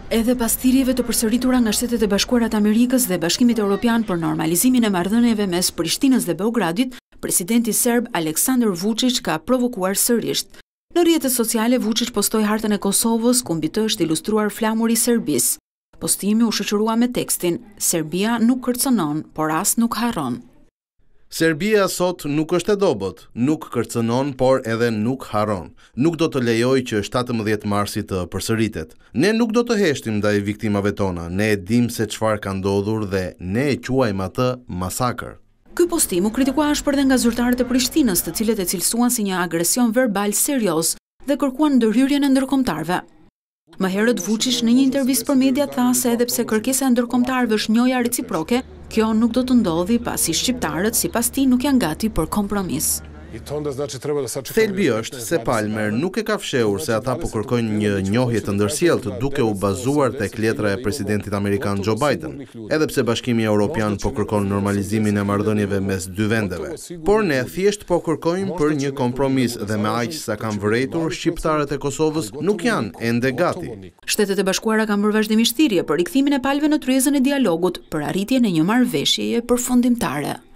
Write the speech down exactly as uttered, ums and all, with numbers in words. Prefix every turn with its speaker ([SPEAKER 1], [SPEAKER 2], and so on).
[SPEAKER 1] Edhe pas thirrjeve të përsëritura nga Shtetet e Bashkuara të Amerikës dhe Bashkimit Europian për normalizimin e marrëdhënieve mes Prishtinës dhe Beogradit, presidenti serb Aleksandër Vuçiç ka provokuar sërish. Në rrjetet sociale, Vuçiç postoi hartën e Kosovës, ku mbi të është ilustruar flamuri i Serbisë. Postimi u shoqërua me tekstin: Serbia nuk kërcënon, por as nuk harron.
[SPEAKER 2] Serbia sot nuk është e dobët, nuk kërcënon, por edhe nuk harron. Nuk do të lejoj që shtatëmbëdhjetë marsi të përsëritet. Ne nuk do të heshtim ndaj viktimave tona, ne e dim se çfarë ka ndodhur dhe ne e quajmë atë masakër.
[SPEAKER 1] Ky postim u kritikua ashpër dhe nga zyrtarët e Prishtinës, të cilët e cilësuan si një agresion verbal serioz dhe kërkuan ndërhyrjen e ndërkombëtarëve. Më herët Vuçiç në një intervistë për media tha se edhe pse kërkesa e ndërkombëtarëve është njoja reciproke, kjo nuk do të ndodhi pasi shqiptarët sipas tij nuk janë gati për kompromis.
[SPEAKER 2] Thelbi është se Palmer nuk e ka fshehur se ata po kërkojnë një njohje të ndërsjelltë duke u bazuar tek letra e presidentit amerikan Joe Biden, edhe pse Bashkimi Europian po kërkon normalizimin e marrëdhënieve mes dy vendeve. Por ne thjesht po kërkojmë për një kompromis dhe me aq sa kanë vërejtur, shqiptarët e Kosovës nuk janë ende gati.
[SPEAKER 1] Shtetet e Bashkuara kanë bërë vazhdimisht thirrje për rikthimin e palëve në tryezën e dialogut për arritjen e një marrëveshjeje përfundimtare.